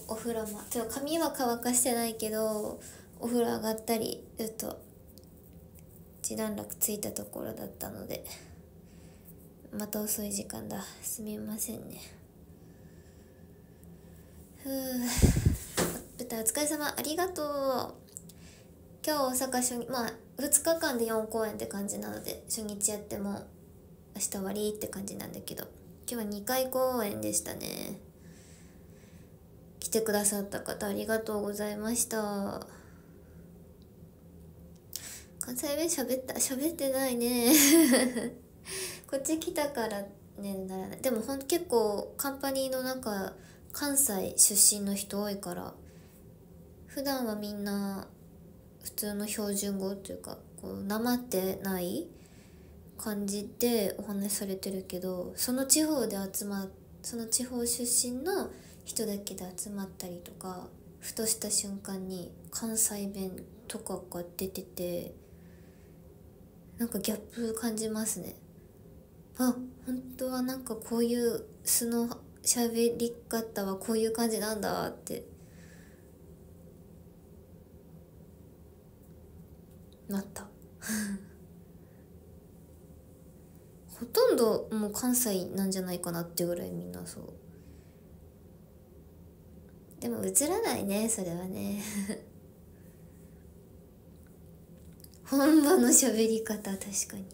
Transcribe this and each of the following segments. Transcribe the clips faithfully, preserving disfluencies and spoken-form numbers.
お風呂もちょっと髪は乾かしてないけどお風呂上がったりずっと一段落ついたところだったので、また遅い時間だ、すみませんね。ふう、舞台お疲れ様、ありがとう。今日大阪初日、まあふつかかんでよんこうえんって感じなので、初日やっても明日終わりって感じなんだけど、今日はにかい公演でしたね。来てくださった方ありがとうございました。関西弁喋った喋ってないねこっち来たからねならない。でもほん結構カンパニーの中関西出身の人多いから、普段はみんな普通の標準語っていうかこうなまってない感じでお話しされてるけど、その地方で集まその地方出身の人だけで集まったりとか、ふとした瞬間に関西弁とかが出てて、なんかギャップ感じますね。あ、本当はなんかこういう素の喋り方はこういう感じなんだってなったほとんどもう関西なんじゃないかなってぐらいみんなそう。でも映らないね、それはね本場の喋り方、確かに。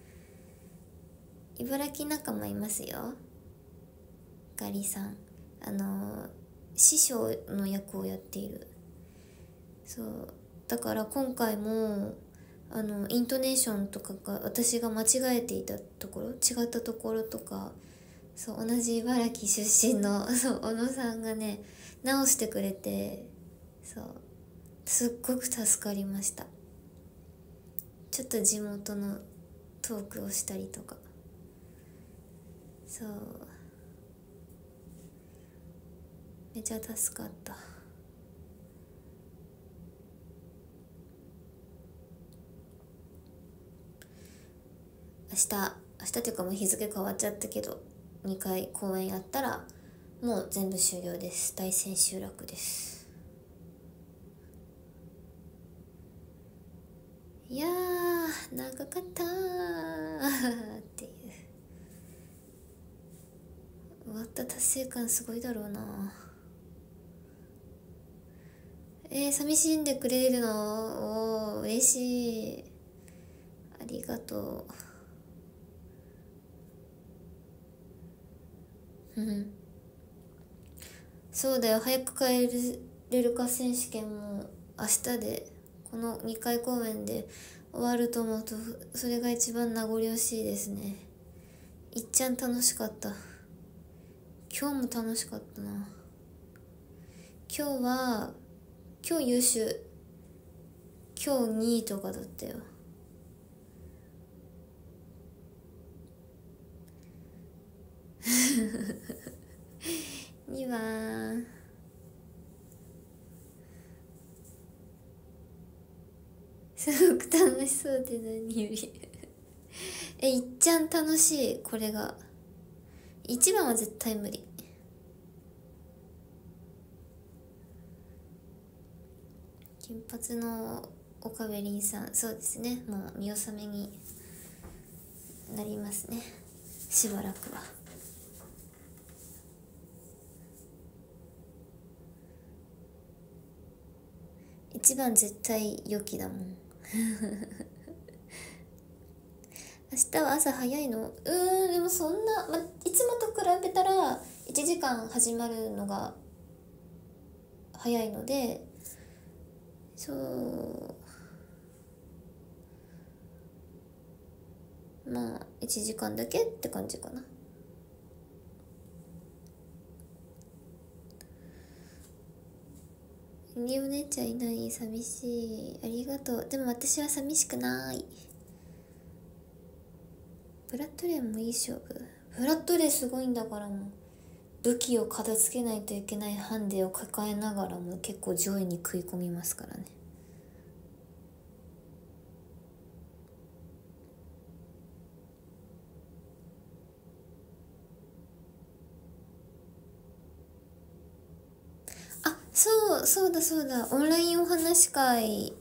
茨城仲間いますよ、ガリさん。あの師匠の役をやっている。そうだから今回もあのイントネーションとかが私が間違えていたところ、違ったところとか、そう同じ茨城出身のそう小野さんがね直してくれて、そうすっごく助かりました。ちょっと地元のトークをしたりとか、そうめちゃ助かった。明日明日っていうかもう日付変わっちゃったけど、にかい公演やったらもう全部終了です。大千秋楽です。いやー長かったーっていう、終わった達成感すごいだろうな。えー、寂しんでくれるの？おー嬉しい、ありがとううんそうだよ、早く帰れるか選手権も明日でこのにかい公演で終わると思うと、それが一番名残惜しいですね。いっちゃん楽しかった。今日も楽しかったな。今日は今日優秀、今日にいとかだったよにばんすごく楽しそうで何よりえ、いっちゃん楽しい。これがいちばんは絶対無理。金髪の岡部凛さん、そうですね、もう見納めになりますね、しばらくは。一番絶対良きだもん明日は朝早いの？うーんでもそんな、ま、いつもと比べたらいちじかん始まるのが早いので、そうまあいちじかんだけって感じかな。にお姉ちゃんいない、寂しい、ありがとう。でも私は寂しくない。ブラッドレーもいい勝負。ブラッドレーすごいんだから、もう武器を片付けないといけないハンデを抱えながらも結構上位に食い込みますからね。あ、 そうそうだそうだ、オンラインお話し会、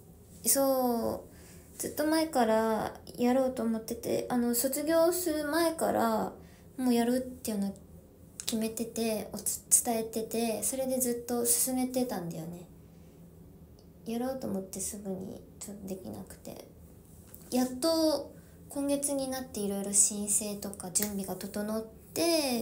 そうずっと前からやろうと思ってて、あの卒業する前からもうやるっていうの決めてて、おつ伝えてて、それでずっと進めてたんだよね。やろうと思ってすぐにちょっとできなくて、やっと今月になっていろいろ申請とか準備が整って、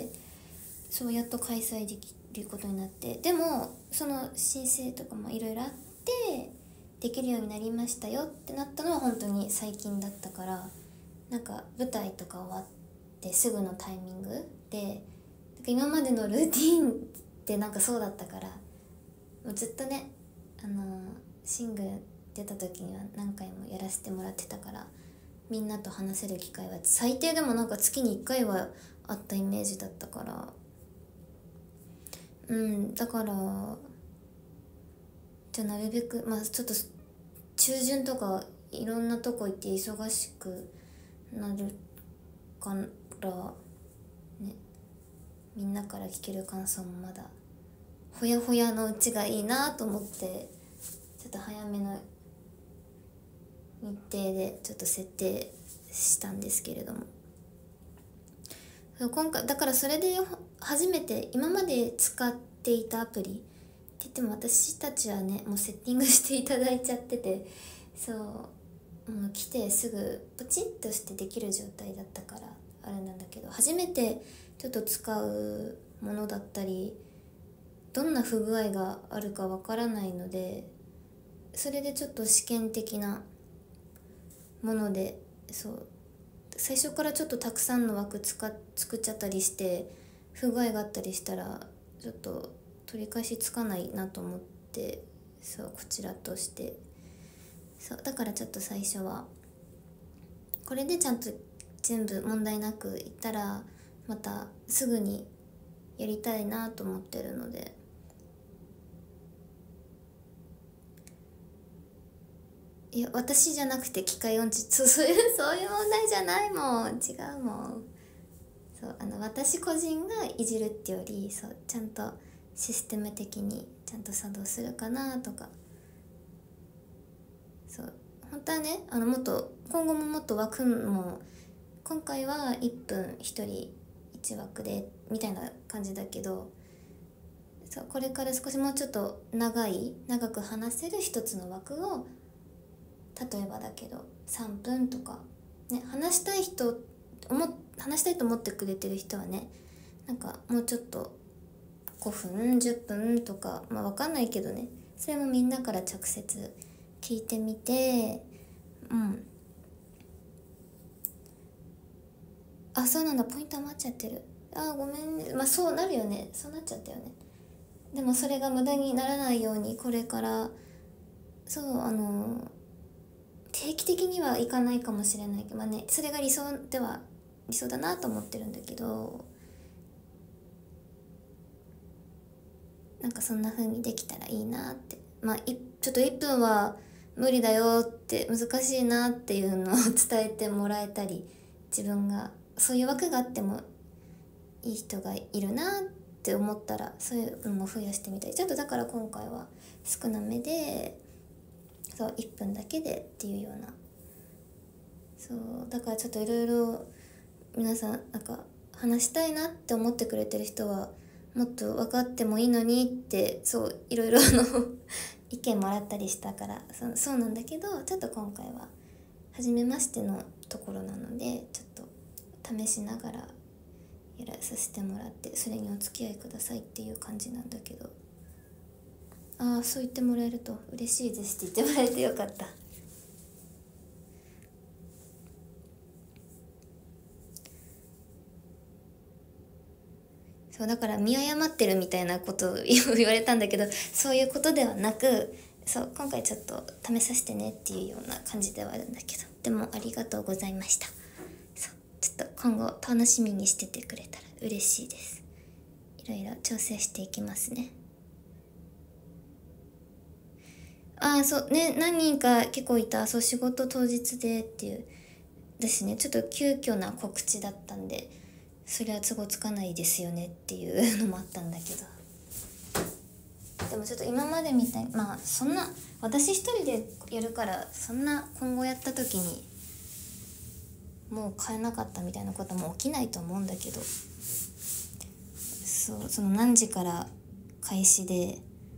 そうやっと開催できることになって、でもその申請とかもいろいろあってできるようになりましたよってなったのは本当に最近だったから、なんか舞台とか終わってすぐのタイミングで、なんか今までのルーティンってなんかそうだったから、もうずっとね、あのー、シングル出た時には何回もやらせてもらってたから、みんなと話せる機会は最低でもなんか月にいっかいはあったイメージだったから、うん、だからじゃあなるべく、まあちょっと中旬とかいろんなとこ行って忙しくなるからね、みんなから聞ける感想もまだほやほやのうちがいいなと思って、ちょっと早めの日程でちょっと設定したんですけれども、今回だからそれで初めて、今まで使っていたアプリって言っても私たちはねもうセッティングしていただいちゃってて、そうもう来てすぐポチッとしてできる状態だったからあれなんだけど、初めてちょっと使うものだったりどんな不具合があるかわからないので、それでちょっと試験的なもので、そう最初からちょっとたくさんの枠使っ作っちゃったりして不具合があったりしたらちょっと取り返しつかないなと思って、そうこちらとして、そうだからちょっと最初はこれでちゃんと全部問題なくいったらまたすぐにやりたいなと思ってるので、いや私じゃなくて機械音痴、そうそういうそういう問題じゃないもん、違うもん。そうあの私個人がいじるってより、そうちゃんとシステム的にちゃんと作動するかなとか、そう本当はね、あのもっと今後ももっと枠も今回はいっぷんひとりいち枠でみたいな感じだけど、そうこれから少しもうちょっと長い長く話せる一つの枠を、例えばだけどさんぷんとかね、話したい人思話したいと思ってくれてる人はね、なんかもうちょっとごふんじゅっぷんとか、まあ分かんないけどね、それもみんなから直接聞いてみて、うんあそうなんだ、ポイント余っちゃってる、あごめんね、まあそうなるよね、そうなっちゃったよね。でもそれが無駄にならないようにこれからそうあの定期的にはいかないかもしれないけど、まあね、それが理想では理想だなと思ってるんだけど、なんかそんな風にできたらいいなって、まあいちょっといっぷんは無理だよって難しいなっていうのを伝えてもらえたり、自分がそういう枠があってもいい人がいるなって思ったらそういうのも増やしてみたい。ちょっとだから今回は少なめで、そういっぷんだけでっていうような、そうだからちょっといろいろ皆さんなんか話したいなって思ってくれてる人はもっと分かってもいいのにって、そういろいろあの意見もらったりしたから、そそうなんだけど、ちょっと今回は初めましてのところなのでちょっと試しながらやらさせてもらって、それにお付き合いくださいっていう感じなんだけど、ああそう言ってもらえると嬉しいですって言ってもらえてよかった。そうだから見誤ってるみたいなことを言われたんだけど、そういうことではなく、そう今回ちょっと試させてねっていうような感じではあるんだけど、でもありがとうございました。そうちょっと今後楽しみにしててくれたら嬉しいです。いろいろ調整していきますね。ああそうね、何人か結構いた、そう仕事当日でっていうですね、ちょっと急遽な告知だったんでそれは都合つかないですよねっていうのもあったんだけど、 でもちょっと今までみたいに、まあそんな私一人でやるからそんな今後やった時にもう買えなかったみたいなことも起きないと思うんだけど、そう、その何時から開始で、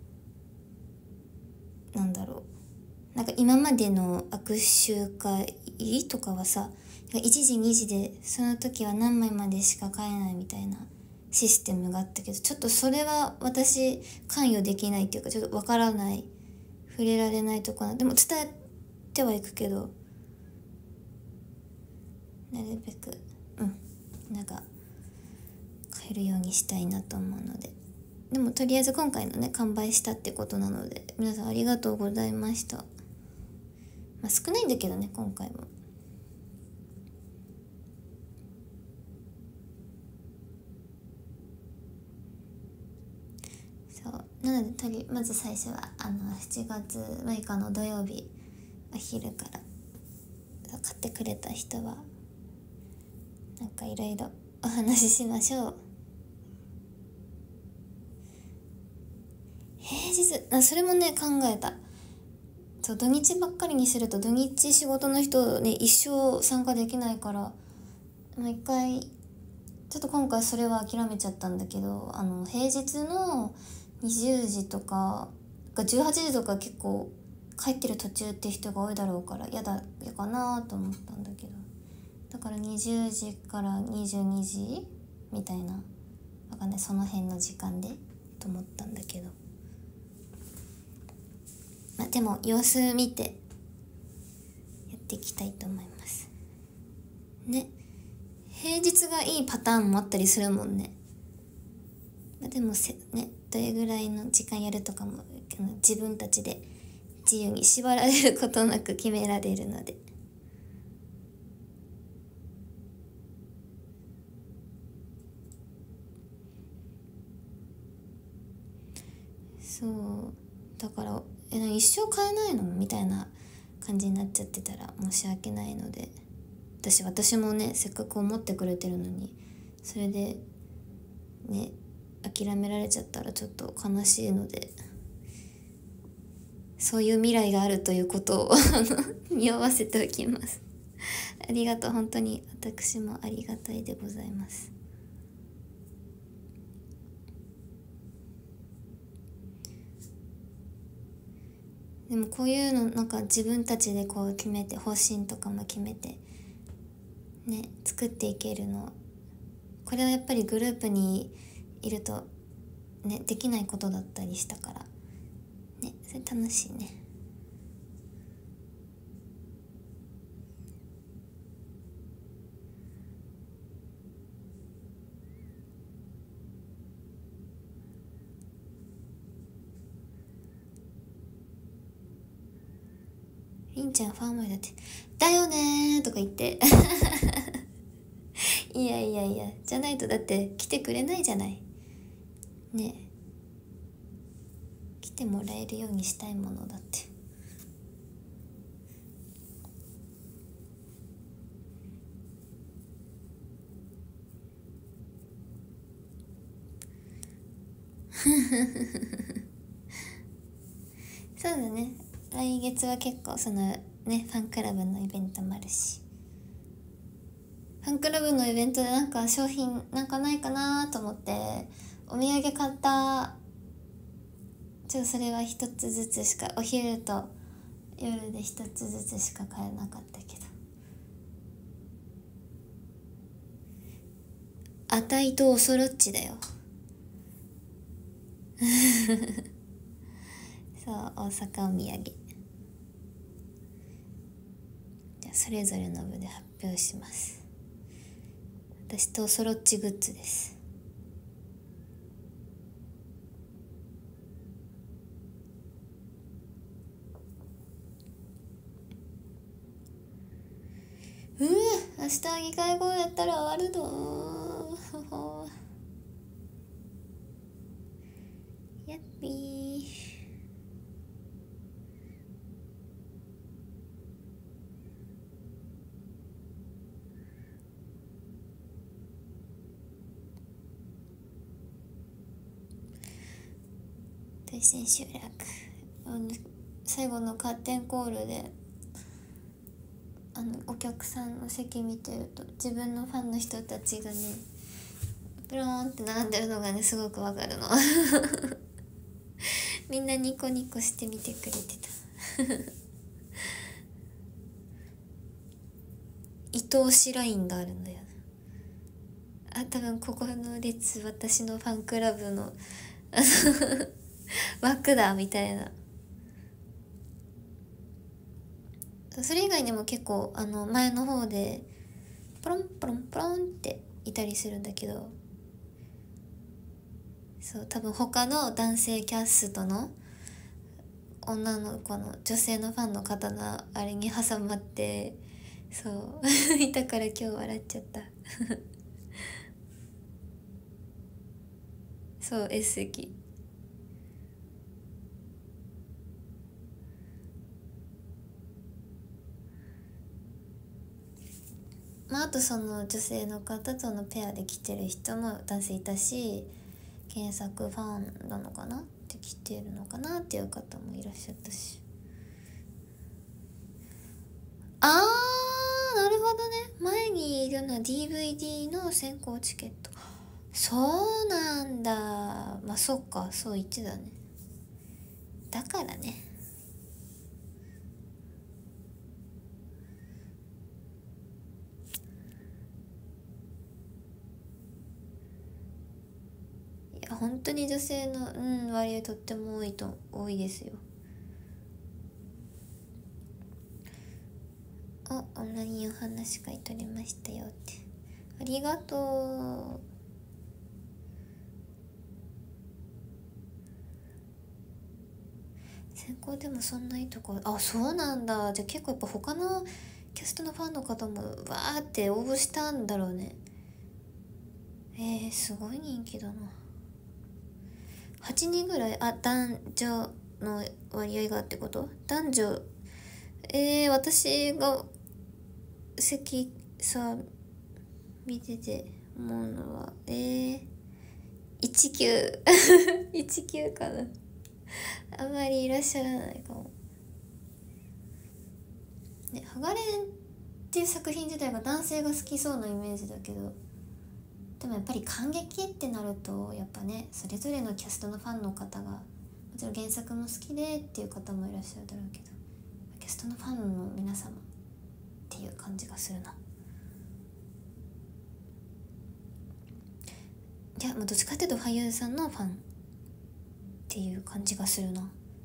なんだろう、なんか今までの握手会とかはさ、いちじにじでその時は何枚までしか買えないみたいなシステムがあったけど、ちょっとそれは私関与できないっていうか、ちょっとわからない、触れられないとこな。でも伝えてはいくけど、なるべくうんなんか買えるようにしたいなと思うので。でもとりあえず今回のね完売したってことなので、皆さんありがとうございました。まあ少ないんだけどね今回も。そうなので、とりまず最初はあのしちがつむいかの土曜日お昼から買ってくれた人はなんかいろいろお話ししましょう。平日あそれもね考えた。そう土日ばっかりにすると土日仕事の人ね一生参加できないから、もう一回ちょっと今回それは諦めちゃったんだけど、あの平日のにじゅうじとかじゅうはちじとか結構帰ってる途中って人が多いだろうから嫌だやかなと思ったんだけど、だからにじゅうじからにじゅうにじみたいな、わかんないその辺の時間でと思ったんだけど、まあでも様子見てやっていきたいと思いますね。平日がいいパターンもあったりするもんね。まあ、でもせねどれぐらいの時間やるとかも自分たちで自由に縛られることなく決められるので。そうだからえ一生買えないのみたいな感じになっちゃってたら申し訳ないので、私私もねせっかく思ってくれてるのにそれでね諦められちゃったらちょっと悲しいので、そういう未来があるということを匂わせておきますありがとう、本当に私もありがたいでございます。でもこういうのなんか自分たちでこう決めて方針とかも決めてね作っていけるの、これはやっぱりグループにいるとねできないことだったりしたからね、それ楽しいね。りんちゃんファン前だってだよねーとか言っていやいやいやじゃないとだって来てくれないじゃないね。来てもらえるようにしたいものだって。そうだね、来月は結構そのねファンクラブのイベントもあるし、ファンクラブのイベントでなんか商品なんかないかなと思ってお土産買った。ちょっとそれは一つずつしか、お昼と夜で一つずつしか買えなかったけど、あたいとおそろっちだよそう、大阪お土産。じゃあそれぞれの部で発表します。私とおそろっちグッズです。うわ明日議会後やったら終わるのやっぴー。とプ千秋楽、あの最後のカーテンコールであのお客さんの席見てると自分のファンの人たちがねブローンって並んでるのがねすごくわかるのみんなニコニコして見てくれてた愛おしラインがあるんだよ。あ、多分ここの列私のファンクラブのあの枠だみたいな。それ以外にも結構あの前の方でポロンポロンポロンっていたりするんだけど、そう多分他の男性キャストの女の子の女性のファンの方のあれに挟まってそういたから今日笑っちゃったそう S 席。まあ、あとその女性の方とのペアで来てる人も男性いたし、原作ファンなのかなって来てるのかなっていう方もいらっしゃったし、あーなるほどね。前にいるのは ディーブイディー の先行チケット。そうなんだ。まあそっか、そう言ってたね。だからね。いや本当に女性の、うん、割合とっても多いと多いですよ。お、オンラインお話会取れましたよって、ありがとう。先行でもそんないいとこ、あ、そうなんだ。じゃあ結構やっぱ他のキャストのファンの方もわーって応募したんだろうね。えー、すごい人気だな。はちにんぐらい、あ、男女の割合がってこと？男女、えー、私が席さ見てて思うのは、えー、いちきゅう いちきゅうかな。あんまりいらっしゃらないかもね。ハガレンっていう作品自体が男性が好きそうなイメージだけど、でもやっぱり感激ってなるとやっぱね、それぞれのキャストのファンの方がもちろん原作も好きでっていう方もいらっしゃるだろうけど、キャストのファンの皆様っていう感じがするな。いやもうどっちかっていうと俳優さんのファンっていう感じがするな。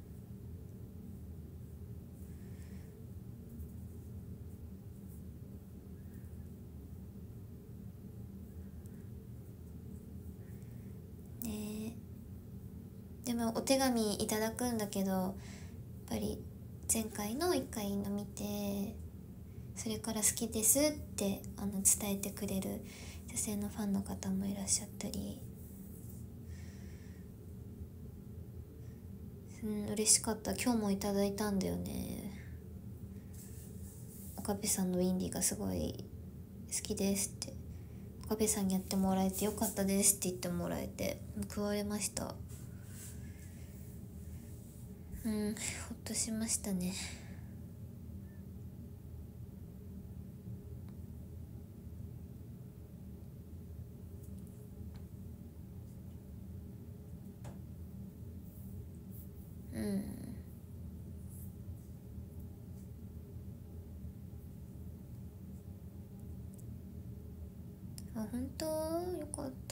ねえ、でもお手紙いただくんだけど、やっぱり前回のいっかいの見てそれから好きですってあの伝えてくれる女性のファンの方もいらっしゃったり、うん嬉しかった。今日もいただいたんだよね。岡部さんのウィンディがすごい好きですって、岡部さんにやってもらえてよかったですって言ってもらえて報われました。うんほっとしましたね。うんあ本当よかった。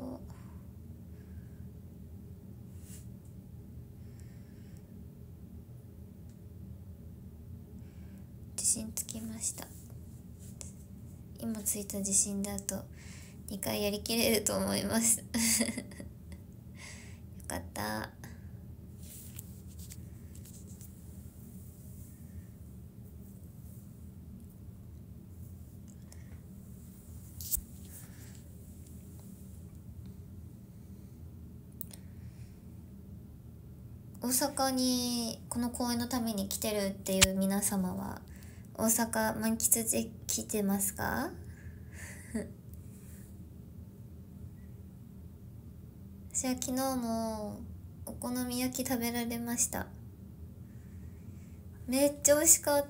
自信つきました。今ついた自信だとにかいやりきれると思いますよかった。大阪にこの公演のために来てるっていう皆様は大阪満喫できてますか私は昨日もお好み焼き食べられました。めっちゃ美味しかった。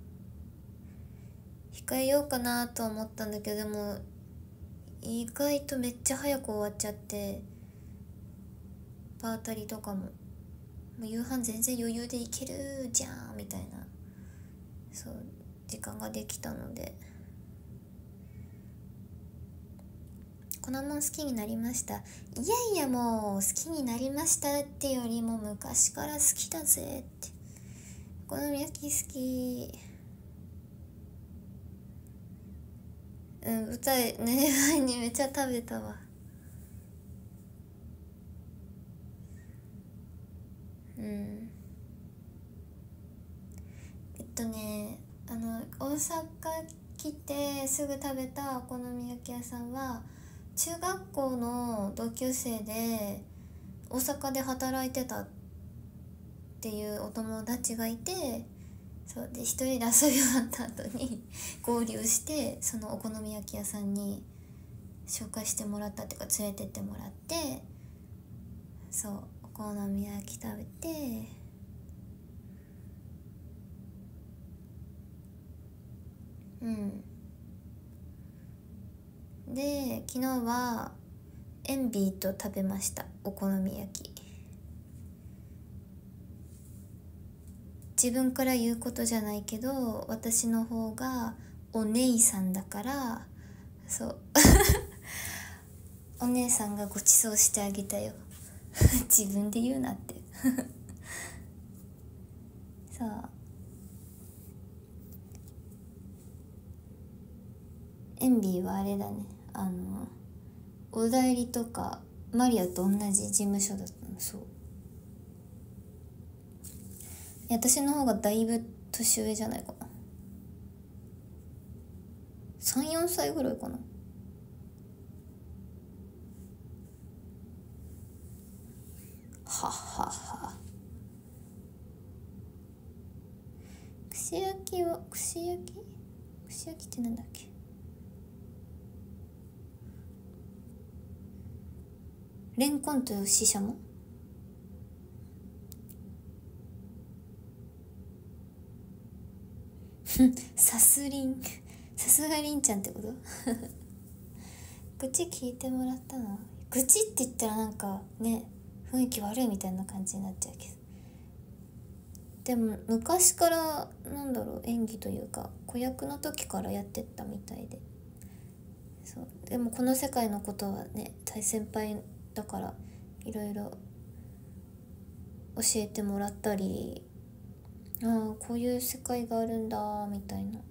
控えようかなと思ったんだけど、でも意外とめっちゃ早く終わっちゃって、パータリとかももう夕飯全然余裕でいけるじゃんみたいな、そう時間ができたので、このもん好きになりました。いやいや、もう好きになりましたってよりも昔から好きだぜって。お好み焼き好き。うん、舞台寝る前にめっちゃ食べたわ。うん。えっとねあの大阪来てすぐ食べたお好み焼き屋さんは、中学校の同級生で大阪で働いてたっていうお友達がいて、そうで一人で遊び終わった後に合流して、そのお好み焼き屋さんに紹介してもらったっていうか連れてってもらって、そうお好み焼き食べて、うんで昨日はエンビーと食べました。お好み焼き。自分から言うことじゃないけど、私の方がお姉さんだから、そうお姉さんがごちそうしてあげたよ自分で言うなってそうエンビーはあれだね、あのお代理とかマリアと同じ事務所だったの。そう私の方がだいぶ年上じゃないかな、さん、よんさいぐらいかな。はっはっは。串焼きは串焼き串焼きってなんだっけ。レンコンとシシャモさすりんさすがりんちゃんってこと愚痴聞いてもらったの。愚痴って言ったらなんかね雰囲気悪いみたいな感じになっちゃうけど、でも昔からなんだろう、演技というか子役の時からやってったみたいで、そうでもこの世界のことはね大先輩だからいろいろ教えてもらったり、ああこういう世界があるんだみたいな。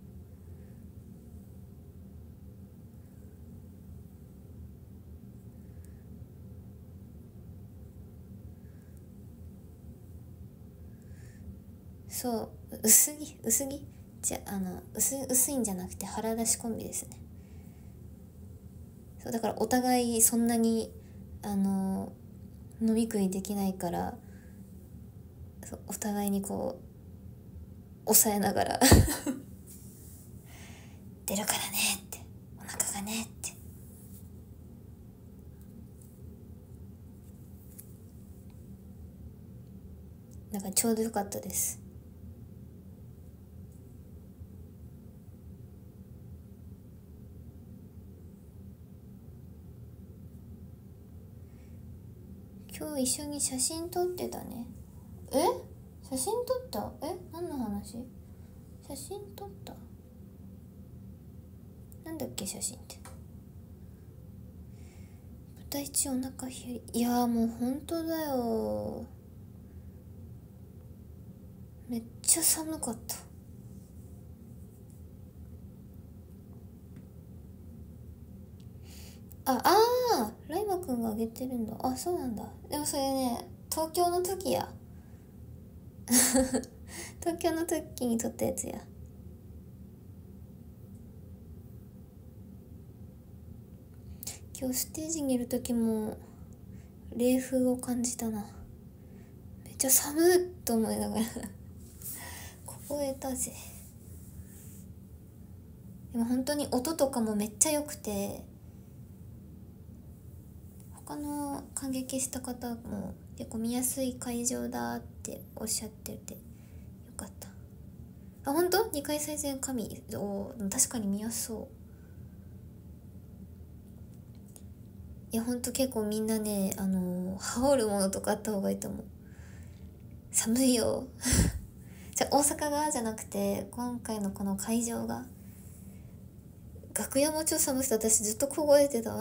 そう薄着薄着じゃあの薄薄いんじゃなくて腹出しコンビですね。そうだからお互いそんなにあの飲み食いできないから、そうお互いにこう抑えながら出るからねってお腹がねってだからちょうどよかったです。今日一緒に写真撮ってたね。え写真撮った？え何の話？写真撮った？なんだっけ写真って。舞台中お腹ひやり、いやーもうほんとだよ、めっちゃ寒かった。ああーライマくんがあげてるんだ。あそうなんだ。でもそれね東京の時や東京の時に撮ったやつや。今日ステージにいる時も冷風を感じたな。めっちゃ寒いと思いながら凍えたぜ。でも本当に音とかもめっちゃ良くて、 他の感激した方も結構見やすい会場だっておっしゃっててよかった。あ、本当？ に 回再生神を確かに見やすそう。いやほんと結構みんなね、あの羽織るものとかあった方がいいと思う。寒いよじゃ大阪がじゃなくて今回のこの会場が、楽屋も超寒くて私ずっと凍えてたわ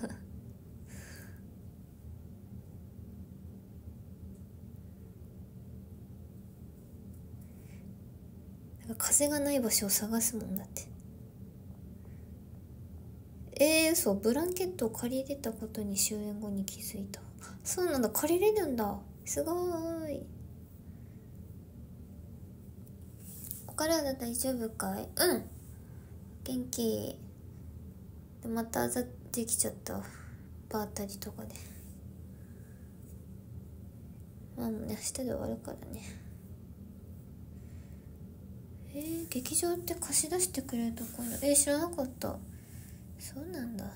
なんか風がない場所を探すもんだって。えー、そう、ブランケットを借りれたことに終演後に気づいた。そうなんだ、借りれるんだ。すごーい。お体大丈夫かい？うん、元気で。またあざできちゃった、場当たりとかで。まあもうね、明日で終わるからね。えー、劇場って貸し出してくれるところ、えー、知らなかった。そうなんだ。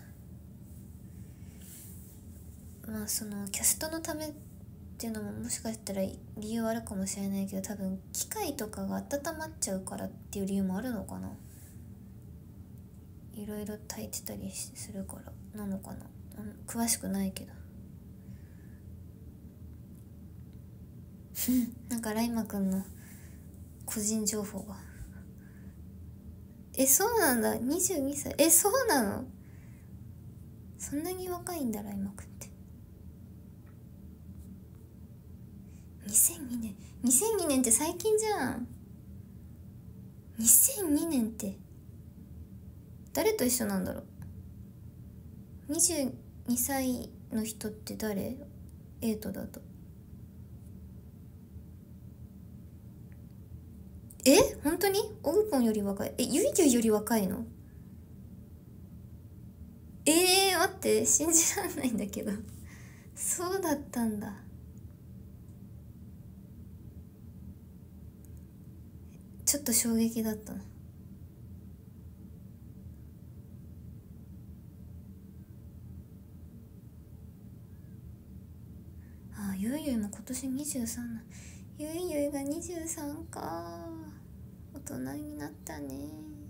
まあそのキャストのためっていうのももしかしたら理由あるかもしれないけど、多分機械とかが温まっちゃうからっていう理由もあるのかな。いろいろ炊いてたりするからなのかな、詳しくないけどなんかライマくんの個人情報がえ、そうなんだ、にじゅうにさい。え、そうなの？そんなに若いんだライマくんって。にせんにねん、にせんにねんって最近じゃん。にせんにねんって誰と一緒なんだろう。にじゅうにさいの人って誰？エイトだと。え、本当にオグポンより若い？え、ユイユイより若いの？えー、待って、信じらんないんだけどそうだったんだ。ちょっと衝撃だったな。ああ、ゆいゆいも今年にじゅうさんな。ゆいゆいがにじゅうさんか。大人になったね。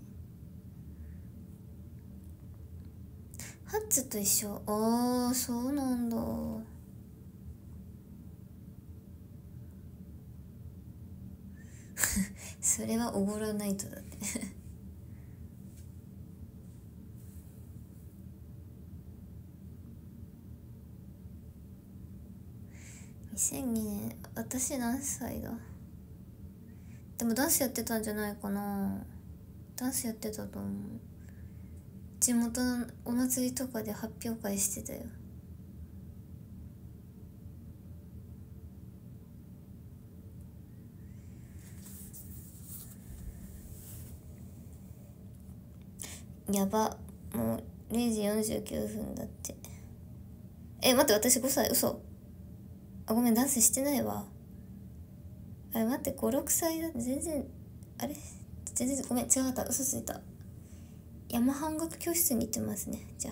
ハッツと一緒。ああ、そうなんだ。それはおごらないとだってにせんにねん、私何歳だ？でもダンスやってたんじゃないかな。ダンスやってたと思う。地元のお祭りとかで発表会してたよ。やば、もうれいじよんじゅうきゅうふんだって。え、待って、私ごさい？嘘。あ、ごめん、ダンスしてないわ。あれ待って、ごろくさいだって。全然あれ全然ごめん、違かった、嘘ついた。山半楽教室に行ってますね。じゃあ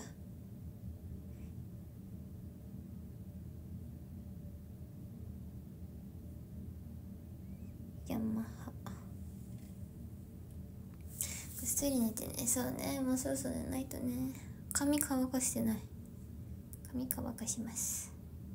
山はぐっすり寝てね。そうね、もうそろそろ寝ないとね。髪乾かしてない。髪乾かします。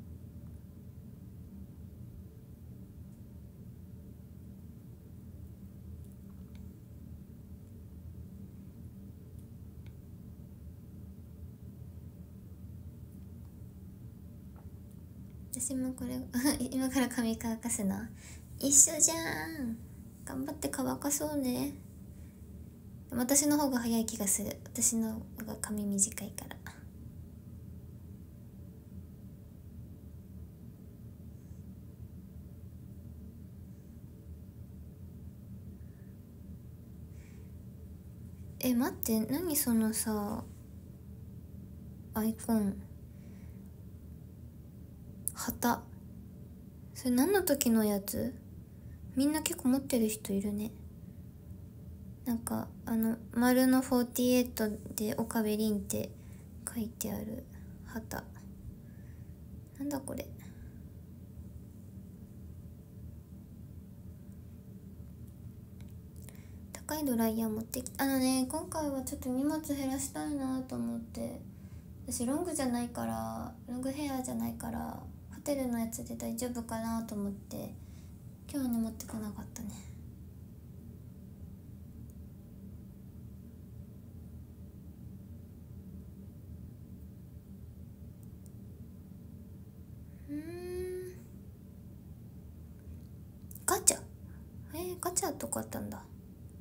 私もこれ今から髪乾かすの一緒じゃん。頑張って乾かそうね。私の方が早い気がする。私の方が髪短いから。え、待って、何そのさアイコン、旗、それ何の時のやつ？みんな結構持ってる人いるね。なんかあの丸のフォーティーエイトで岡部凛って書いてある旗。 なんだこれ。高いドライヤー持ってきあのね、今回はちょっと荷物減らしたいなと思って。私ロングじゃないからロングヘアじゃないからホテルのやつで大丈夫かなと思って今日はね持ってこなかったね。うーんガチャえー、ガチャとかあったんだ。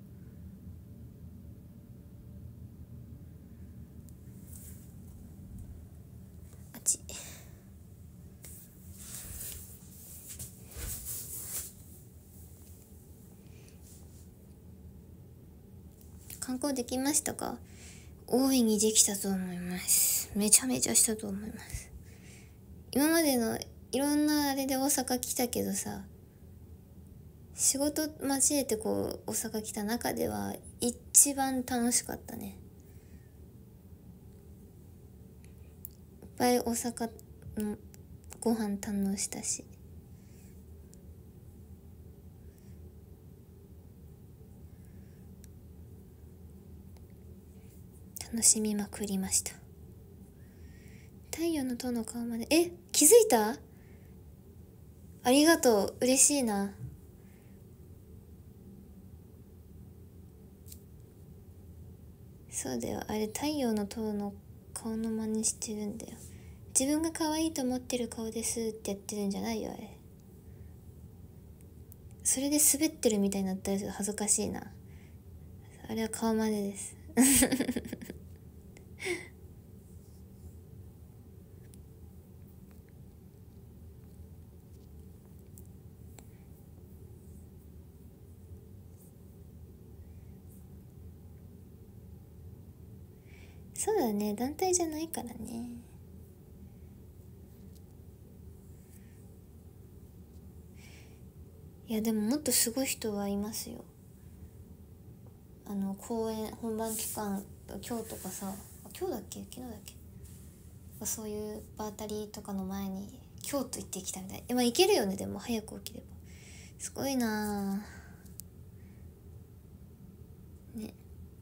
あっち観光できましたか？大いにできたと思います。めちゃめちゃしたと思います。今までのいろんなあれで大阪来たけどさ、仕事交えてこう大阪来た中では一番楽しかったね。いっぱい大阪のご飯堪能したし、楽しみまくりました。太陽の塔の顔までえ気づいた？ありがとう、嬉しいな。そうだよ、あれ太陽の塔の顔の真似してるんだよ。自分が可愛いと思ってる顔ですってやってるんじゃないよあれ。それで滑ってるみたいになったら恥ずかしいな。あれは顔真似ですそうだね、団体じゃないからね。いやでももっとすごい人はいますよ。あの公演本番期間今日とかさ、今日だっけ昨日だっけ、そういう場当たりとかの前に京都行ってきたみたいな。まあ行けるよね、でも早く起きれば。すごいなね。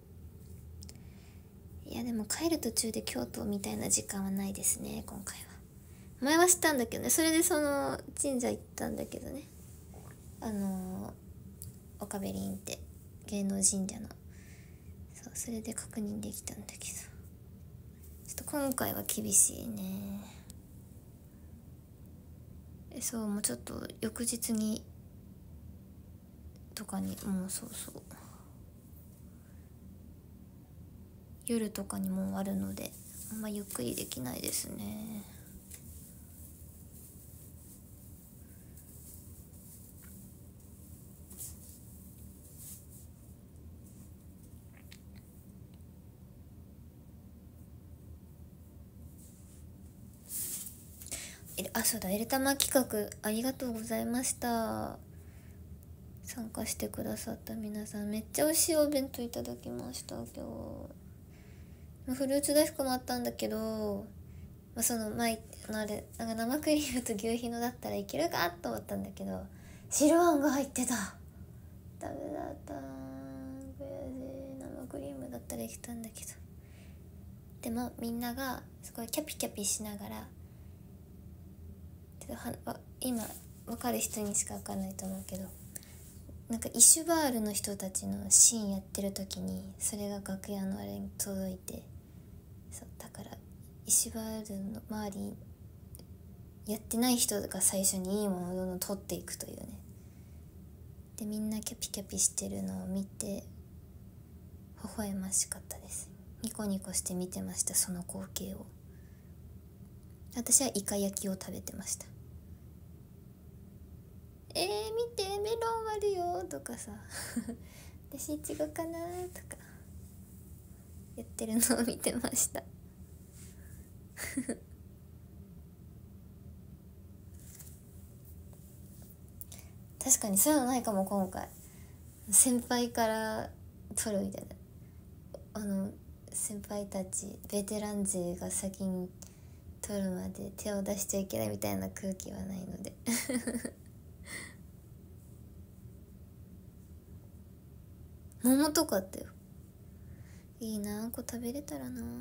いやでも帰る途中で京都みたいな時間はないですね今回は。前は知ったんだけどね、それでその神社行ったんだけどね、あの岡部凛って芸能神社の、そうそれで確認できたんだけど、ちょっと今回は厳しいね。えそうもうちょっと翌日にとかにもうそうそう夜とかにもうあるのであんまゆっくりできないですね。あ、そうだ、エルタマ企画ありがとうございました。参加してくださった皆さんめっちゃ美味しいお弁当いただきました今日。フルーツ大福もあったんだけど、まあ、その前のあれなんか生クリームと牛皮のだったらいけるかと思ったんだけど白あんが入ってた。ダメだった悔しい。生クリームだったらいけたんだけど、でもみんながすごいキャピキャピしながら、は今分かる人にしか分かんないと思うけど、なんかイシュバールの人たちのシーンやってる時にそれが楽屋のあれに届いて、そうだからイシュバールの周りやってない人が最初にいいものをどんどん取っていくというね。でみんなキャピキャピしてるのを見て微笑ましかったです。ニコニコして見てました、その光景を。私はイカ焼きを食べてました。えー、見てメロンあるよとかさ私いちごかなとかやってるのを見てました確かにそういうのないかも。今回先輩から取るみたいな、あの先輩たちベテラン勢が先に取るまで手を出しちゃいけないみたいな空気はないので桃とかあったよ。いいなあんこ食べれたらな。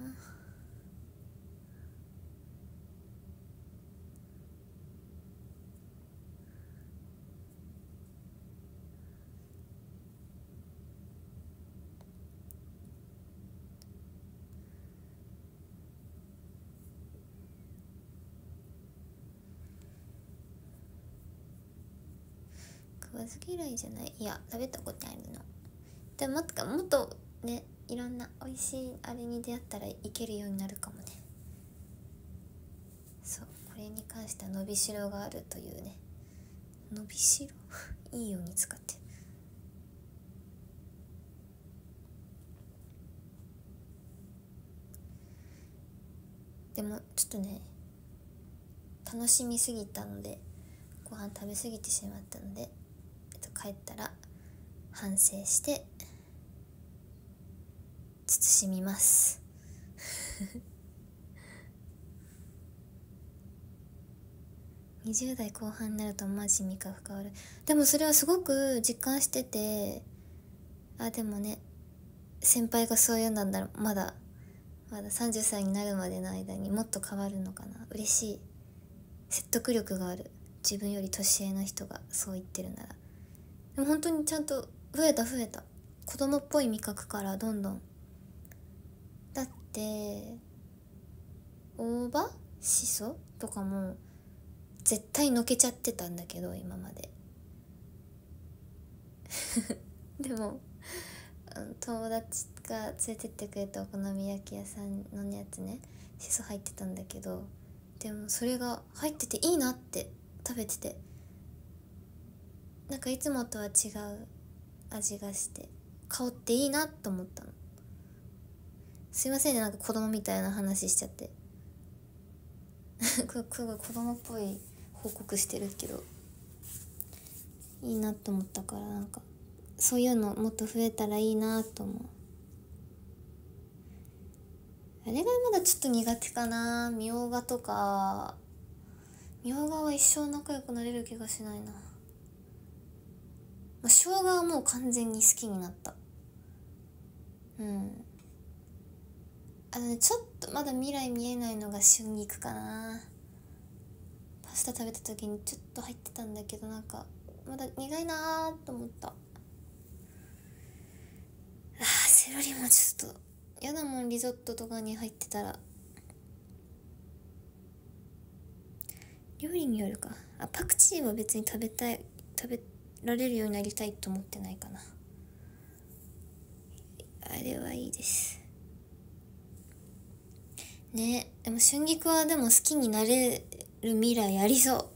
食わず嫌いじゃない。いや食べたことあるの。でももっともっとね、いろんな美味しいあれに出会ったらいけるようになるかもね。そう、これに関しては伸びしろがあるというね。伸びしろいいように使って。でもちょっとね、楽しみすぎたのでご飯食べ過ぎてしまったので、えっと、帰ったら反省して慎みますにじゅう代後半になるとマジ味覚変わる。でもそれはすごく実感してて、あでもね、先輩がそういうなんだろう、まだまださんじゅっさいになるまでの間にもっと変わるのかな。嬉しい。説得力がある。自分より年上の人がそう言ってるなら。でも本当にちゃんと増えた増えた。子供っぽい味覚からどんどん。だって大葉しそとかも絶対のけちゃってたんだけど今まででも友達が連れてってくれたお好み焼き屋さんのやつね、しそ入ってたんだけど、でもそれが入ってていいなって食べてて、なんかいつもとは違う味がして香っていいなと思ったの。すいませんね、なんか子供みたいな話しちゃってこれ子供っぽい報告してるけど、いいなと思ったから、なんかそういうのもっと増えたらいいなと思う。あれがまだちょっと苦手かな。みょうがとか、みょうがは一生仲良くなれる気がしないな。まあ、生姜はもう完全に好きになった。うんあのね、ちょっとまだ未来見えないのが春菊かな。パスタ食べた時にちょっと入ってたんだけど、なんかまだ苦いなーと思った。あーセロリもちょっとやだもん、リゾットとかに入ってたら。料理によるか。あパクチーは別に食べたい食べられるようになりたいと思ってないかな。あれはいいですね。でも春菊はでも好きになれる未来ありそう。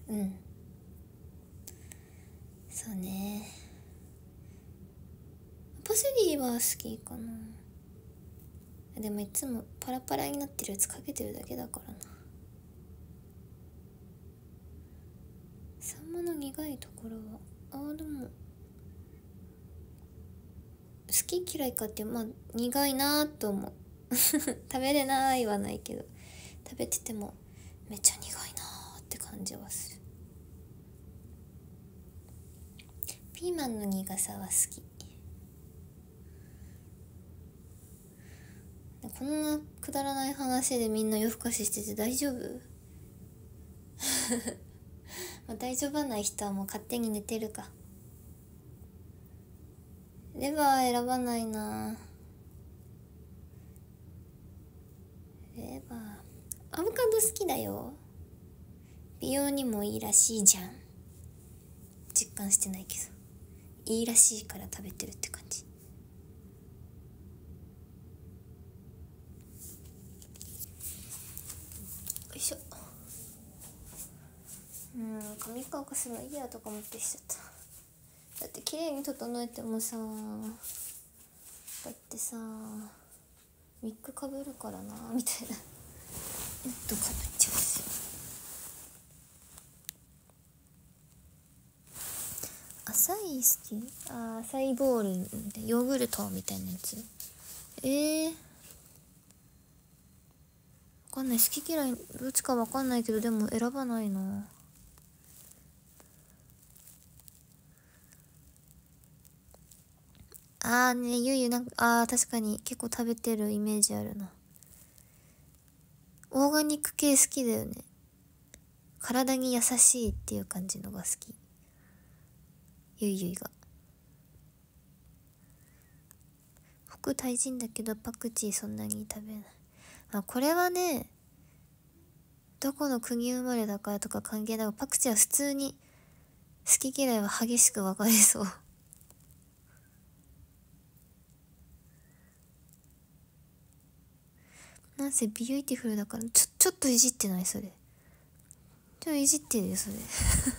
うんそうね。パセリは好きかな。でもいつもパラパラになってるやつかけてるだけだからな。サンマの苦いところはあーでも好き嫌いかってまあ苦いなーと思う食べれないはないけど、食べててもめっちゃ苦いなーって感じはする。ピーマンの苦さは好き。こんなくだらない話でみんな夜更かししてて大丈夫まあ大丈夫ない人はもう勝手に寝てるか。レバー選ばないな。レバーアボカド好きだよ。美容にもいいらしいじゃん。実感してないけどいいらしいから食べてるって感じ。よいしょ。うん髪乾かすのいいやとか思ってしちゃった。だって綺麗に整えてもさ、だってさウィッグかぶるからなみたいなえっとかなっちゃうし。アサイ好き。あアサイボールでヨーグルトみたいなやつ。えー、 かんない、好き嫌いどっちかわかんないけど、でも選ばないな。あーね、ゆいゆなんか、あー確かに結構食べてるイメージあるな。オーガニック系好きだよね。体に優しいっていう感じのが好き、ゆいゆいが。僕タイ人だけどパクチーそんなに食べない。あ、これはね、どこの国生まれだからとか関係ない。パクチーは普通に好き嫌いは激しく分かれそう。なんせビューティフルだから、ちょちょっといじってないそれ。ちょっといじってるよそれ。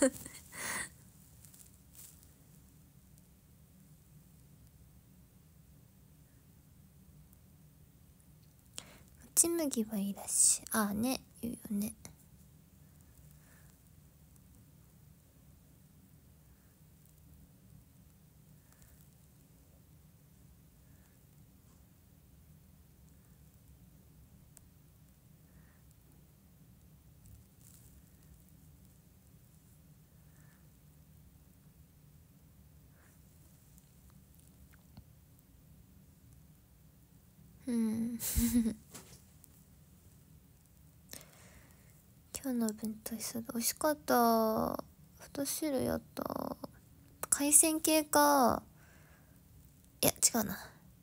もち麦はいいらっしゃい。ああね、言うよね。うん。今日のお弁当一緒だ。美味しかった。に種類あった。海鮮系か、いや違うな、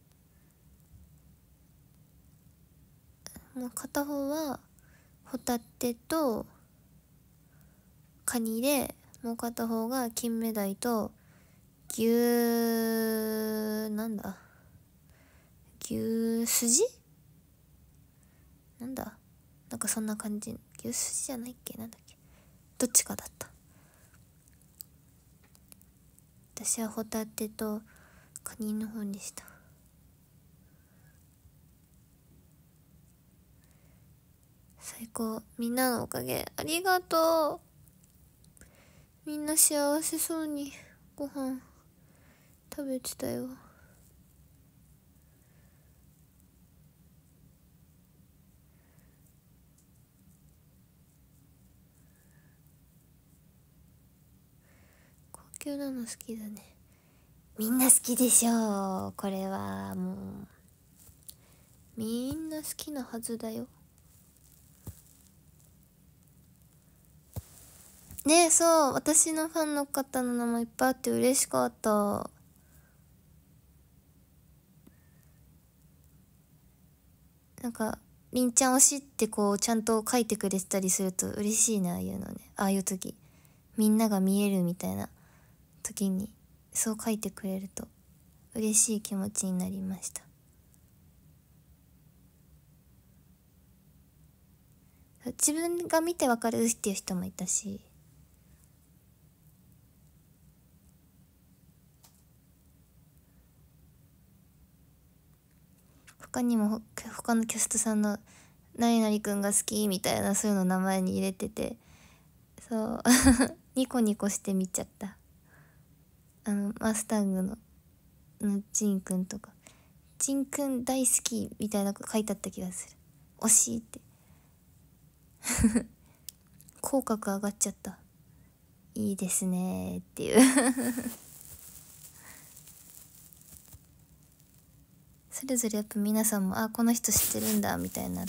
もう片方はホタテとカニで、もう片方が金目鯛と牛、なんだ、牛すじなんだ、なんかそんな感じ。牛すじじゃないっけ、なんだっけ、どっちかだった。私はホタテとカニの方にした。最高、みんなのおかげありがとう。みんな幸せそうにご飯食べてたよ。高級なの好きだね。みんな好きでしょう、これはもうみんな好きなはずだよね。え、そう、私のファンの方の名前いっぱいあって嬉しかった。なんかりんちゃん推しってこうちゃんと書いてくれてたりすると嬉しいな、ああいうのね。ああいう時みんなが見えるみたいな時にそう書いてくれると嬉しい気持ちになりました。自分が見てわかるっていう人もいたし、他にも他のキャストさんの何々くんが好きみたいなそういうの名前に入れてて、そうニコニコして見ちゃった。あのマスタングののジンくんとか、ジンくん大好きみたいなこと書いてあった気がする。惜しいって口角上がっちゃった。いいですねーっていうそれぞれやっぱ皆さんも、あ、この人知ってるんだみたいになって。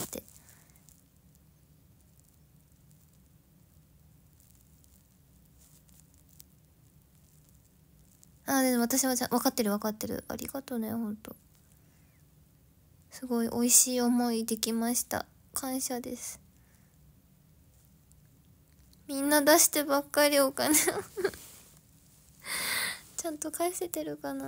あ、でも私はじゃ分かってる分かってる。ありがとうね、ほんと。すごい美味しい思いできました。感謝です。みんな出してばっかりお金ちゃんと返せてるかな。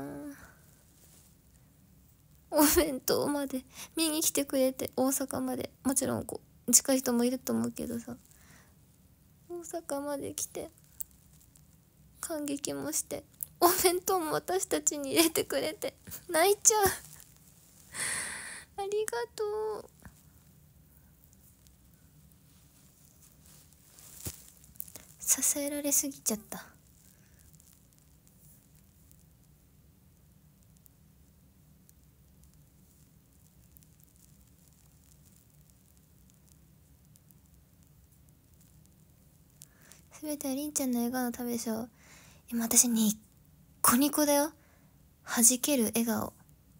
お弁当まで見に来てくれて、大阪まで、もちろんこう近い人もいると思うけどさ、大阪まで来て感激もして、お弁当も私たちに入れてくれて泣いちゃうありがとう。支えられすぎちゃった。 全てはりんちゃんの笑顔のためでしょう。今私ニッコニコだよ。弾ける笑顔、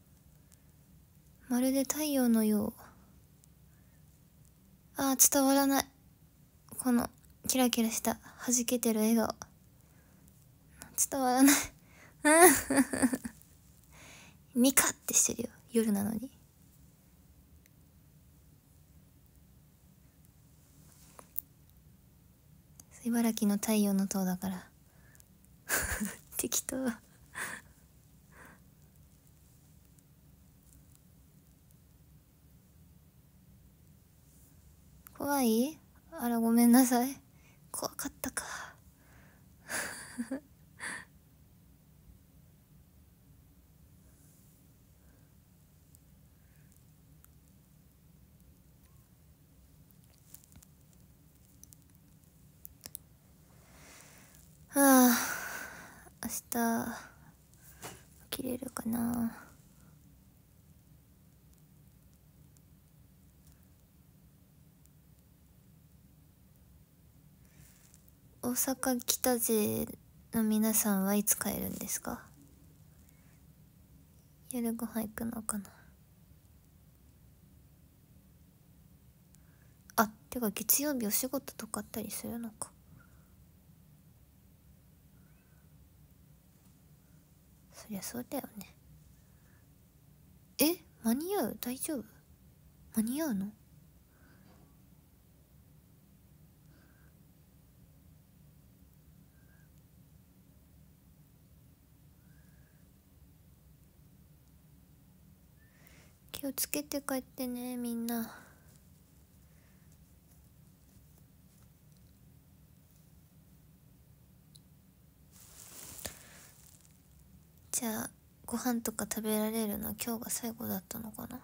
まるで太陽のよう。あー伝わらない、このキラキラした弾けてる笑顔伝わらないニカってしてるよ、夜なのに。茨城の太陽の塔だから適当怖い？あらごめんなさい、怖かったかはあ、明日起きれるかな。大阪来たぜの皆さんはいつ帰るんですか？夜ご飯行くのかな。あ、てか月曜日お仕事とかあったりするのか。そりゃそうだよね。え、間に合う？大丈夫？間に合うの？気をつけて帰ってね、みんな。じゃあご飯とか食べられるの今日が最後だったのかな。い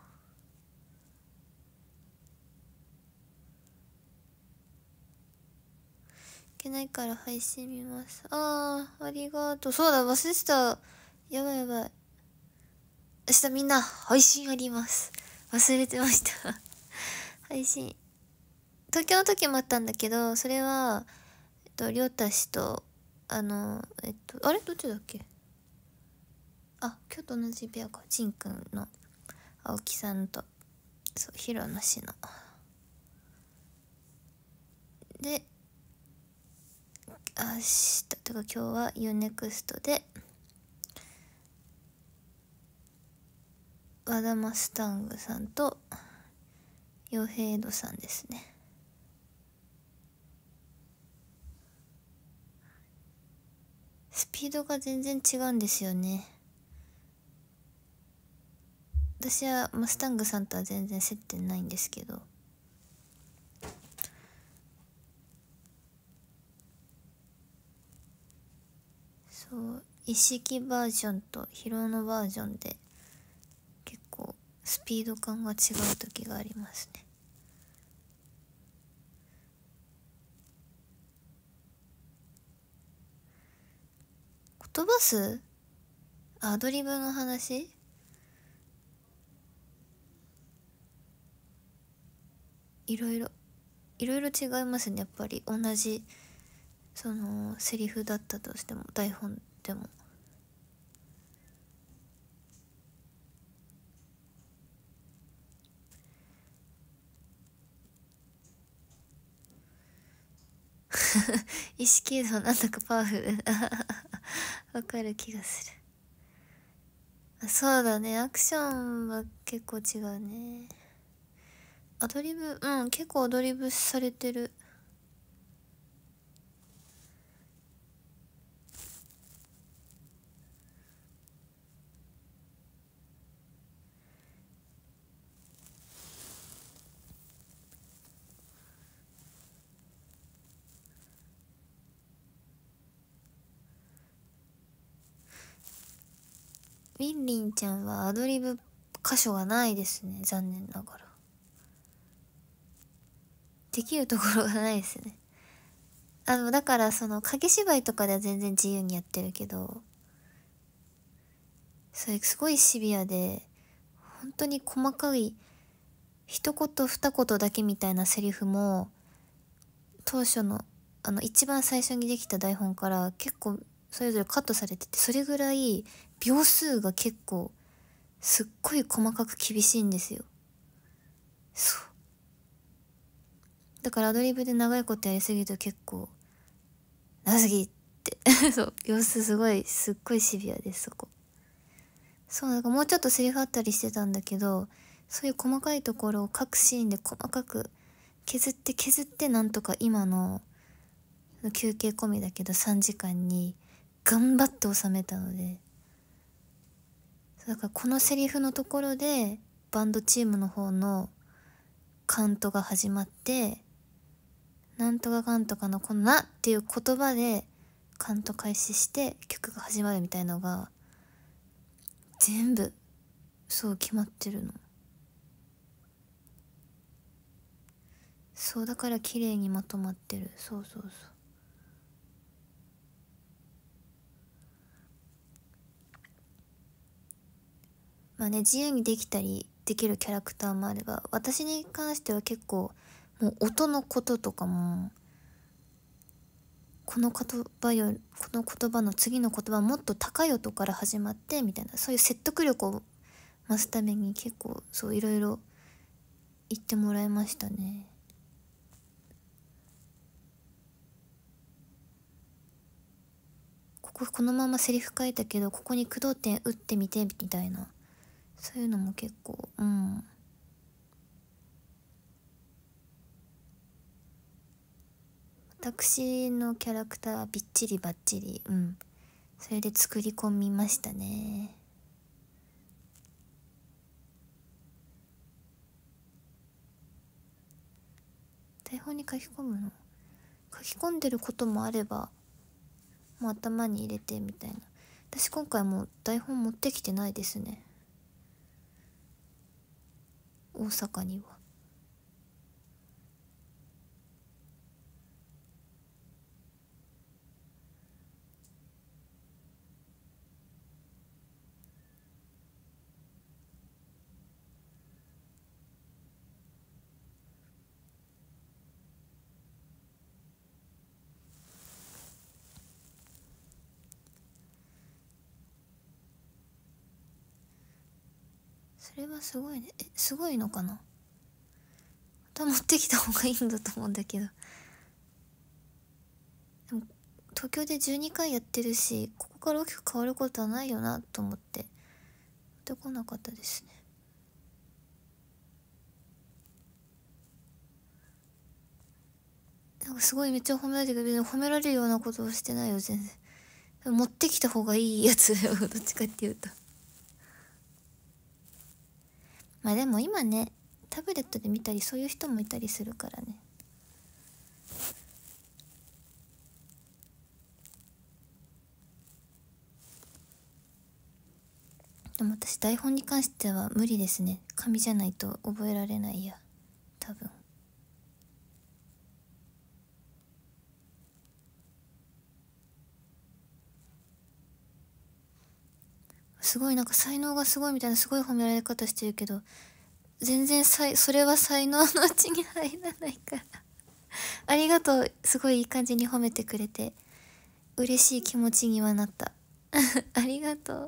けないから配信見ます。あーありがとう。そうだ忘れてた。やばいやばい、明日みんな配信あります。忘れてました配信東京の時もあったんだけど、それはえっとりょうた氏とあのえっとあれどっちだっけ。あ、今日と同じペアか。ジンくんの青木さんとそう広野氏ので、明日とか今日は ユーネクスト で和田マスタングさんと洋平エドさんですね。スピードが全然違うんですよね。私はマスタングさんとは全然接点ないんですけど、そう一式バージョンと広野バージョンで結構スピード感が違う時がありますね。言葉数？アドリブの話？いろいろいろいろ違いますね。やっぱり同じそのセリフだったとしても台本でも意識度なんだかパワフルわかる気がする。そうだね、アクションは結構違うね。アドリブ、うん、結構アドリブされてる。ウィンリンちゃんはアドリブ箇所がないですね、残念ながら。できるところがないですね。あのだからその影芝居とかでは全然自由にやってるけど、それすごいシビアで本当に細かい一言二言だけみたいなセリフも当初のあの一番最初にできた台本から結構それぞれカットされてて、それぐらい秒数が結構すっごい細かく厳しいんですよ。そうだからアドリブで長いことやりすぎると結構長すぎってそう秒数すごいすっごいシビアです。そこそうなんかもうちょっとセリフあったりしてたんだけど、そういう細かいところを各シーンで細かく削って削ってなんとか今の休憩込みだけどさんじかんに頑張って収めたので、だからこのセリフのところでバンドチームの方のカウントが始まって、なんとかかんとかのこのなっていう言葉でカウント開始して曲が始まるみたいのが全部そう決まってるの。そうだから綺麗にまとまってる。そうそうそう。まあね、自由にできたりできるキャラクターもあれば、私に関しては結構もう音のこととかも、この言葉よこの言葉の次の言葉もっと高い音から始まってみたいな、そういう説得力を増すために結構そういろいろ言ってもらいましたね。こここのままセリフ書いたけどここに駆動点打ってみてみたいな、そういうのも結構うん私のキャラクターはびっちりばっちりうんそれで作り込みましたね。台本に書き込むの書き込んでることもあればもう頭に入れてみたいな。私今回もう台本持ってきてないですね、大阪には。それはすごいね。えすごいのかな。また持ってきた方がいいんだと思うんだけど、でも東京でじゅうにかいやってるしここから大きく変わることはないよなと思って持ってこなかったですね。なんかすごいめっちゃ褒められてるけど、褒められるようなことをしてないよ全然。持ってきた方がいいやつだよどっちかっていうと。まあでも今ねタブレットで見たりそういう人もいたりするからね。でも私台本に関しては無理ですね。紙じゃないと覚えられないや多分。すごいなんか才能がすごいみたいなすごい褒められ方してるけど全然さいそれは才能のうちに入らないからありがとう。すごいいい感じに褒めてくれて嬉しい気持ちにはなったありがとう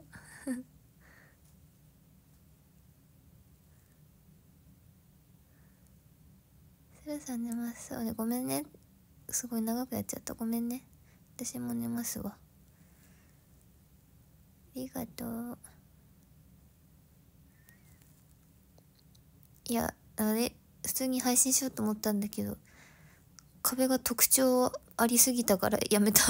セルさん寝ますそうね、ごめんねすごい長くやっちゃった、ごめんね。私も寝ますわ。ありがとう。いやあのね普通に配信しようと思ったんだけど壁が特徴ありすぎたからやめた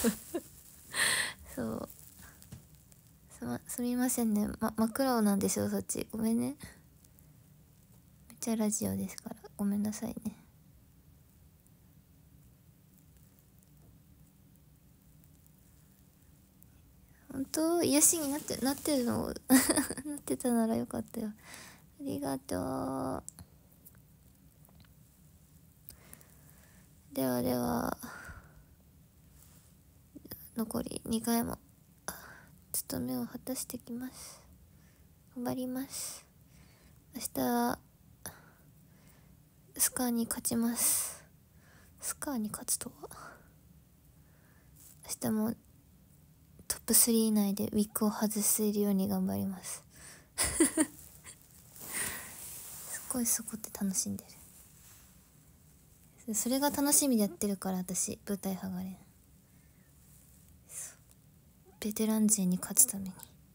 そうすますみませんね、ま、真っ暗なんですよそっち、ごめんね。めっちゃラジオですからごめんなさいね。本当癒しになってなってるのなってたならよかったよ。ありがとう。ではでは残りにかいも務めを果たしてきます。頑張ります。明日スカーに勝ちます。スカーに勝つとは明日もトップスリー以内でウィッグを外せるように頑張りますすごいそこって楽しんでる。それが楽しみでやってるから私舞台剥がれん。ベテラン勢に勝つために。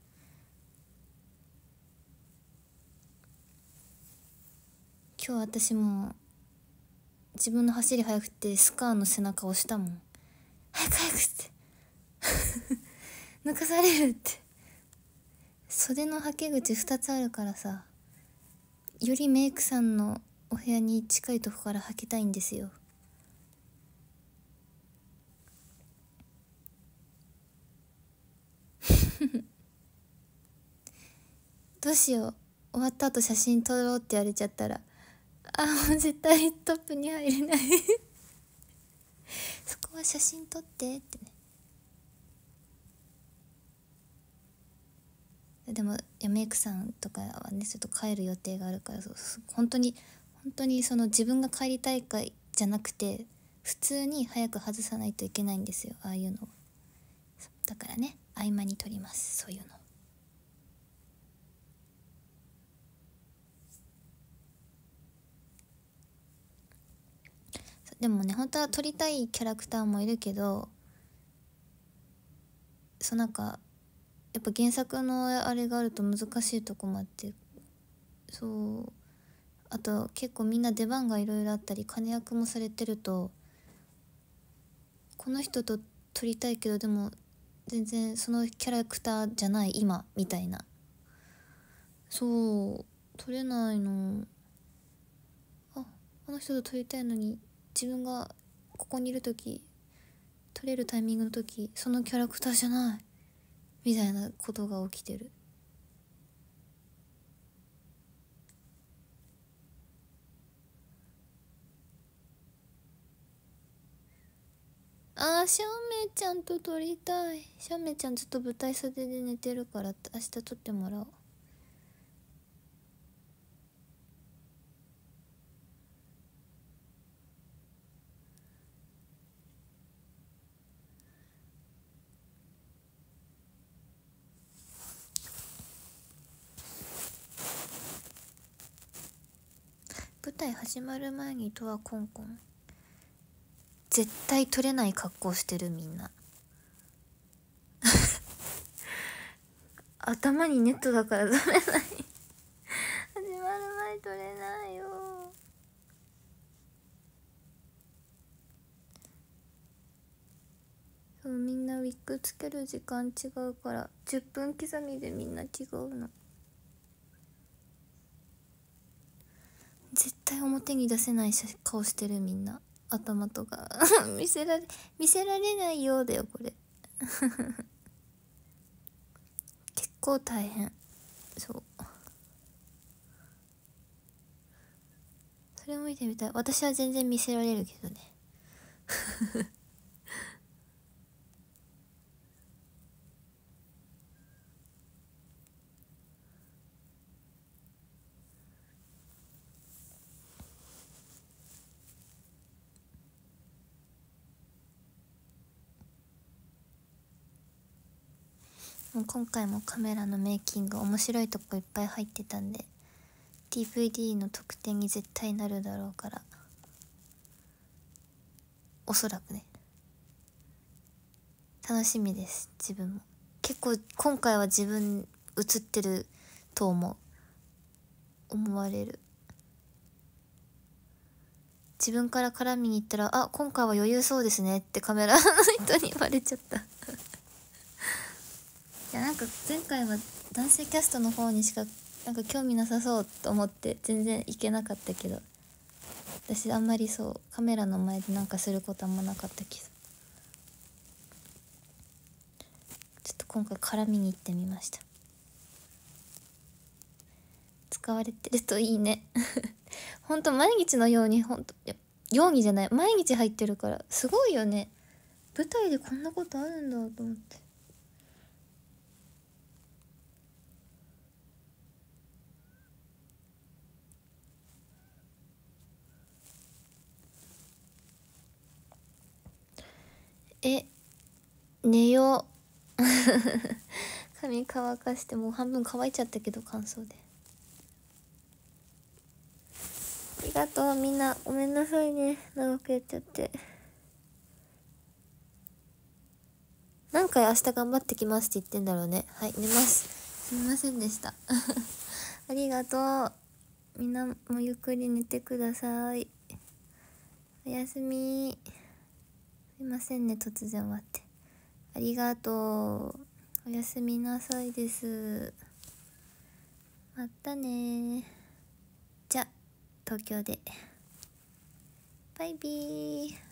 今日私も自分の走り速くてスカーの背中押したもん。早く早くって抜かされるって。袖のはけ口ふたつあるからさ、よりメイクさんのお部屋に近いとこからはけたいんですよ。どうしよう、終わった後写真撮ろうって言われちゃったら、あもう絶対トップに入れないそこは写真撮ってってね。でもいやメイクさんとかはねちょっと帰る予定があるから、そう本当に本当にその自分が帰りたいかじゃなくて普通に早く外さないといけないんですよ、ああいうの。だからね合間に撮ります、そういうの。でもね本当は撮りたいキャラクターもいるけど、そうなんかやっぱ原作のあれがあると難しいとこもあって、そうあと結構みんな出番がいろいろあったり金役もされてると、この人と撮りたいけどでも全然そのキャラクターじゃない今みたいな、そう撮れないの。ああの人と撮りたいのに自分がここにいる時撮れるタイミングの時そのキャラクターじゃないみたいなことが起きてる。あーしゃめちゃんと撮りたい。しゃめちゃんずっと舞台袖で寝てるから明日撮ってもらおう。舞台始まる前にとはコンコン絶対撮れない格好してるみんな頭にネットだから撮れない始まる前撮れないよ。そうみんなウィッグつける時間違うからじゅっぷん刻みでみんな違うの。絶対表に出せない顔してるみんな。頭とか見せられ見せられないようだよこれ結構大変。そうそれも見てみたい。私は全然見せられるけどねもう今回もカメラのメイキング面白いとこいっぱい入ってたんで ディーブイディー の特典に絶対なるだろうから、おそらくね楽しみです。自分も結構今回は自分映ってると思う思われる。自分から絡みに行ったらあ今回は余裕そうですねってカメラの人に言われちゃったいやなんか前回は男性キャストの方にしかなんか興味なさそうと思って全然行けなかったけど、私あんまりそうカメラの前でなんかすることあんまなかったけど、ちょっと今回絡みに行ってみました。使われてるといいねほんと毎日のようにほんとようにじゃない毎日入ってるからすごいよね。舞台でこんなことあるんだと思って。え寝よう髪乾かしてもう半分乾いちゃったけど乾燥で。ありがとうみんな、ごめんなさいね長くやっちゃって。何回明日頑張ってきますって言ってんだろうね。はい、寝ます。すみませんでしたありがとう。みんなもゆっくり寝てください。おやすみ。すいませんね突然終わって。ありがとう。おやすみなさいです。またね。じゃ東京でバイビー。